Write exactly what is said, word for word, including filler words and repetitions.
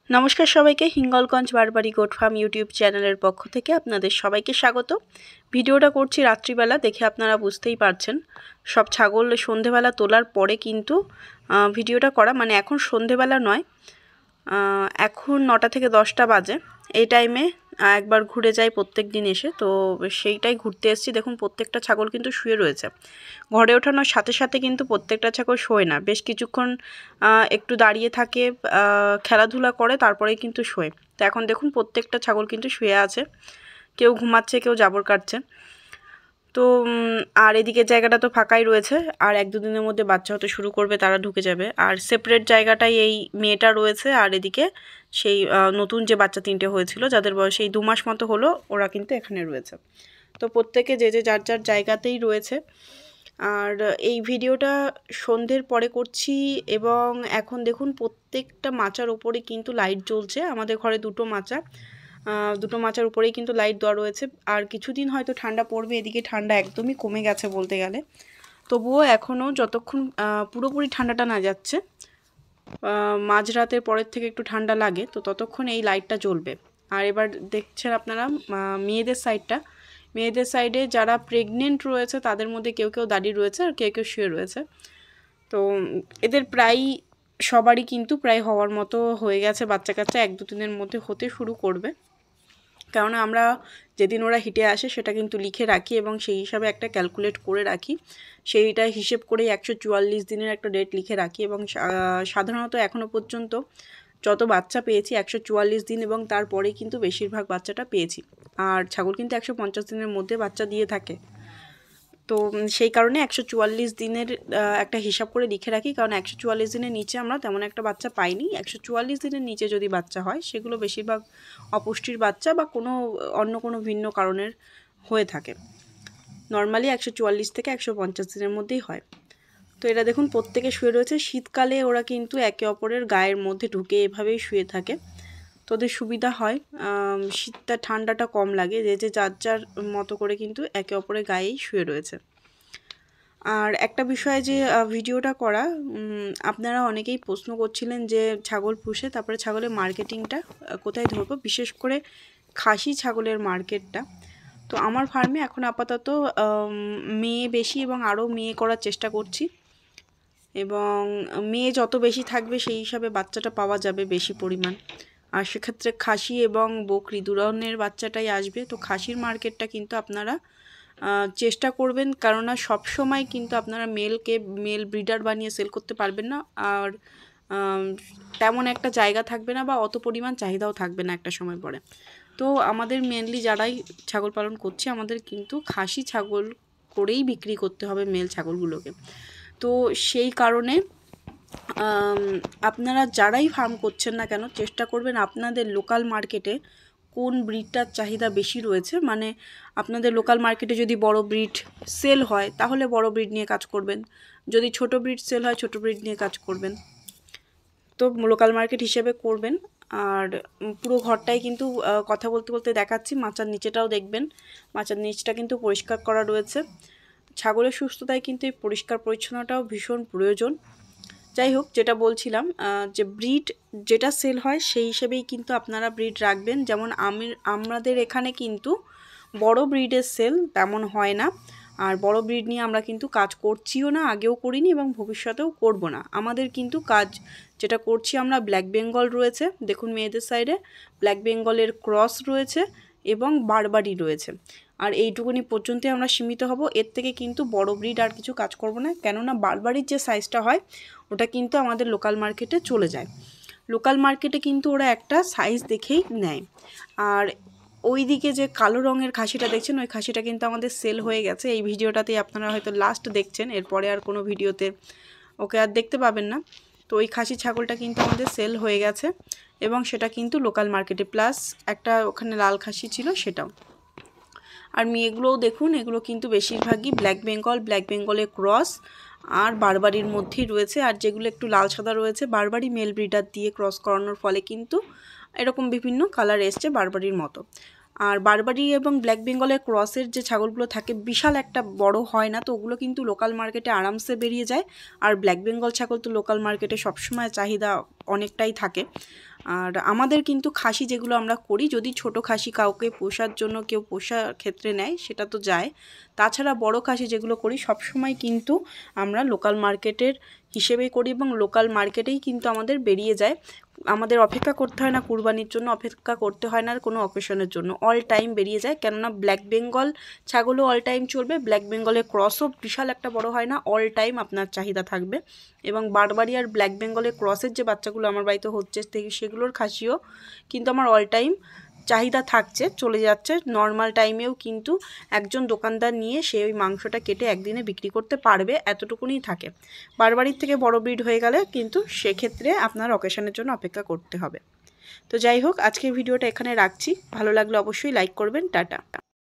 নমস্কার সবাইকে, Hingalganj Barbari goat farm YouTube চ্যানেলের পক্ষ থেকে আপনাদের সবাইকে স্বাগত। ভিডিওটা করছি রাত্রিবেলা, দেখে আপনারা বুঝতেই পারছেন সব ছাগল সন্ধেবেলা তোলার পরে কিন্তু ভিডিওটা করা, মানে এখন সন্ধেবেলা নয়, এখন নটা থেকে দশটা বাজে। এই টাইমে একবার ঘুরে যাই প্রত্যেক দিন এসে, তো সেইটাই ঘুরতে এসেছি। দেখুন প্রত্যেকটা ছাগল কিন্তু শুয়ে রয়েছে। ঘরে ওঠানোর সাথে সাথে কিন্তু প্রত্যেকটা ছাগল শোয় না, বেশ কিছুক্ষণ একটু দাঁড়িয়ে থাকে, খেলাধুলা করে, তারপরেই কিন্তু শোয়। তো এখন দেখুন প্রত্যেকটা ছাগল কিন্তু শুয়ে আছে, কেউ ঘুমাচ্ছে, কেউ জাবর কাটছে। তো আর এদিকে জায়গাটা তো ফাঁকাই রয়েছে, আর এক দুদিনের মধ্যে বাচ্চা হতে শুরু করবে, তারা ঢুকে যাবে। আর সেপারেট জায়গাটাই এই মেয়েটা রয়েছে, আর এদিকে সেই নতুন যে বাচ্চা তিনটে হয়েছিল, যাদের বয়স এই দু মাস মতো হলো, ওরা কিন্তু এখানে রয়েছে। তো প্রত্যেকে যে যে যার যার জায়গাতেই রয়েছে। আর এই ভিডিওটা সন্ধ্যের পরে করছি, এবং এখন দেখুন প্রত্যেকটা মাচার ওপরে কিন্তু লাইট জ্বলছে। আমাদের ঘরে দুটো মাচা, দুটো মাচার উপরেই কিন্তু লাইট দেওয়া রয়েছে। আর কিছুদিন হয়তো ঠান্ডা পড়বে, এদিকে ঠান্ডা একদমই কমে গেছে বলতে গেলে। তবুও এখনও যতক্ষণ পুরোপুরি ঠান্ডাটা না যাচ্ছে, মাঝরাতের পরের থেকে একটু ঠান্ডা লাগে, তো ততক্ষণ এই লাইটটা জ্বলবে। আর এবার দেখছেন আপনারা মেয়েদের সাইডটা, মেয়েদের সাইডে যারা প্রেগনেন্ট রয়েছে তাদের মধ্যে কেউ কেউ দাঁড়িয়ে রয়েছে, আর কেউ কেউ শুয়ে রয়েছে। তো এদের প্রায় সবারই কিন্তু প্রায় হওয়ার মতো হয়ে গেছে বাচ্চা কাচ্চা, এক দু দিনের মধ্যে হতে শুরু করবে। কারণ আমরা যেদিন ওরা হিটে আসে সেটা কিন্তু লিখে রাখি, এবং সেই হিসাবে একটা ক্যালকুলেট করে রাখি, সেইটা হিসেব করে একশো চুয়াল্লিশ দিনের একটা ডেট লিখে রাখি। এবং সাধারণত এখনও পর্যন্ত যত বাচ্চা পেয়েছি একশো চুয়াল্লিশ দিন এবং তারপরে কিন্তু বেশিরভাগ বাচ্চাটা পেয়েছি। আর ছাগল কিন্তু একশো পঞ্চাশ দিনের মধ্যে বাচ্চা দিয়ে থাকে, তো সেই কারণে একশো চুয়াল্লিশ দিনের একটা হিসাব করে লিখে রাখি। কারণ একশো চুয়াল্লিশ দিনের নিচে আমরা তেমন একটা বাচ্চা পাইনি। একশো চুয়াল্লিশ দিনের নিচে যদি বাচ্চা হয়, সেগুলো বেশিরভাগ অপুষ্টির বাচ্চা বা কোনো অন্য কোনো ভিন্ন কারণের হয়ে থাকে। নর্মালি একশো চুয়াল্লিশ থেকে একশো পঞ্চাশ দিনের মধ্যেই হয়। তো এরা দেখুন প্রত্যেকে শুয়ে রয়েছে। শীতকালে ওরা কিন্তু একে অপরের গায়ের মধ্যে ঢুকে এভাবেই শুয়ে থাকে, তো ওদের সুবিধা হয়, শীতটা ঠান্ডাটা কম লাগে, যে যে যার যার মতো করে কিন্তু একে অপরের গায়েই শুয়ে রয়েছে। আর একটা বিষয় যে ভিডিওটা করা, আপনারা অনেকেই প্রশ্ন করছিলেন যে ছাগল পুষে তারপরে ছাগলের মার্কেটিংটা কোথায় ধরবো, বিশেষ করে খাসি ছাগলের মার্কেটটা। তো আমার ফার্মে এখন আপাতত মেয়ে বেশি, এবং আরও মেয়ে করার চেষ্টা করছি, এবং মেয়ে যত বেশি থাকবে সেই হিসাবে বাচ্চাটা পাওয়া যাবে বেশি পরিমাণ। আর সেক্ষেত্রে খাসি এবং বকরি দু ধরনের বাচ্চাটাই আসবে। তো খাসির মার্কেটটা কিন্তু আপনারা চেষ্টা করবেন, কেননা সব সময় কিন্তু আপনারা মেলকে মেল ব্রিডার বানিয়ে সেল করতে পারবেন না, আর তেমন একটা জায়গা থাকবে না বা অত পরিমাণ চাহিদাও থাকবে না একটা সময় পরে। তো আমাদের মেনলি যারাই ছাগল পালন করছে, আমাদের কিন্তু খাসি ছাগল করেই বিক্রি করতে হবে মেল ছাগলগুলোকে। তো সেই কারণে আপনারা যারাই ফার্ম করছেন না কেন, চেষ্টা করবেন আপনাদের লোকাল মার্কেটে কোন ব্রিডটার চাহিদা বেশি রয়েছে। মানে আপনাদের লোকাল মার্কেটে যদি বড় ব্রিড সেল হয়, তাহলে বড় ব্রিড নিয়ে কাজ করবেন, যদি ছোট ব্রিড সেল হয় ছোট ব্রিড নিয়ে কাজ করবেন। তো লোকাল মার্কেট হিসেবে করবেন। আর পুরো ঘরটাই কিন্তু কথা বলতে বলতে দেখাচ্ছি, মাচার নিচেটাও দেখবেন, মাচার নিচটা কিন্তু পরিষ্কার করা রয়েছে। ছাগলের সুস্থতায় কিন্তু এই পরিষ্কার পরিচ্ছন্নতাও ভীষণ প্রয়োজন। যাই হোক, যেটা বলছিলাম, যে ব্রিড যেটা সেল হয় সেই হিসেবেই কিন্তু আপনারা ব্রিড রাখবেন। যেমন আমি আমাদের এখানে কিন্তু বড় ব্রিডের সেল তেমন হয় না, আর বড় ব্রিড নিয়ে আমরা কিন্তু কাজ করছিও না, আগেও করিনি এবং ভবিষ্যতেও করব না। আমাদের কিন্তু কাজ যেটা করছি আমরা, ব্ল্যাক বেঙ্গল রয়েছে, দেখুন মেয়েদের সাইডে ব্ল্যাক বেঙ্গলের ক্রস রয়েছে এবং বারবারি রয়েছে, আর এইটুকুনি পর্যন্তই আমরা সীমিত হব। এর থেকে কিন্তু বড় ব্রিড আর কিছু কাজ করব না, কেননা বারবারির যে সাইজটা হয় ওটা কিন্তু আমাদের লোকাল মার্কেটে চলে যায়। লোকাল মার্কেটে কিন্তু ওরা একটা সাইজ দেখেই নেয়। আর ওই দিকে যে কালো রঙের খাসিটা দেখছেন, ওই খাসিটা কিন্তু আমাদের সেল হয়ে গেছে। এই ভিডিওটাতেই আপনারা হয়তো লাস্ট দেখছেন, এরপরে আর কোনো ভিডিওতে ওকে আর দেখতে পাবেন না। তো ওই খাসি ছাগলটা কিন্তু আমাদের সেল হয়ে গেছে, এবং সেটা কিন্তু লোকাল মার্কেটে, প্লাস একটা ওখানে লাল খাসি ছিল সেটাও। আর মেয়েগুলোও দেখুন, এগুলো কিন্তু বেশিরভাগই ব্ল্যাক বেঙ্গল, ব্ল্যাক বেঙ্গলের ক্রস আর বারবারির মধ্যেই রয়েছে। আর যেগুলো একটু লাল সাদা রয়েছে, বারবারি মেল ব্রিডার দিয়ে ক্রস করানোর ফলে কিন্তু এরকম বিভিন্ন কালার এসছে বারবারির মতো। আর বারবারি এবং ব্ল্যাক বেঙ্গলের ক্রসের যে ছাগলগুলো থাকে বিশাল একটা বড় হয় না, তো ওগুলো কিন্তু লোকাল মার্কেটে আরামসে বেরিয়ে যায়। আর ব্ল্যাক বেঙ্গল ছাগল তো লোকাল মার্কেটে সবসময় চাহিদা অনেকটাই থাকে, আর আমাদের কিন্তু খাসি যেগুলো আমরা করি, যদি ছোট খাসি কাউকে পোষার জন্য কেউ পোষার ক্ষেত্রে নেয় সেটা তো যায়, তাছাড়া বড় খাসি যেগুলো করি সবসময় কিন্তু আমরা লোকাল মার্কেটের হিসেবেই করি এবং লোকাল মার্কেটেই কিন্তু আমাদের বেরিয়ে যায়। আমাদের অপেক্ষা করতে হয় না কুরবানির জন্য, অপেক্ষা করতে হয় না কোনো অকেশনের জন্য, অল টাইম বেরিয়ে যায়। কেননা ব্ল্যাক বেঙ্গল ছাগলও অল টাইম চলবে, ব্ল্যাক বেঙ্গলের ক্রসও বিশাল একটা বড় হয় না, অল টাইম আপনার চাহিদা থাকবে। এবং বারবারি আর ব্ল্যাক বেঙ্গলের ক্রসের যে বাচ্চাগুলো আমার বাড়িতে হচ্ছে সেগুলোর খাসিও কিন্তু আমার অল টাইম চাহিদা থাকছে, চলে যাচ্ছে। নর্মাল টাইমেও কিন্তু একজন দোকানদার নিয়ে সে ওই মাংসটা কেটে একদিনে বিক্রি করতে পারবে, এতটুকুনি থাকে। বারবারির থেকে বড় ব্রিড হয়ে গেলে কিন্তু সেক্ষেত্রে আপনার অকেশনের জন্য অপেক্ষা করতে হবে। তো যাই হোক, আজকের ভিডিওটা এখানে রাখছি। ভালো লাগলে অবশ্যই লাইক করবেন। টাটা।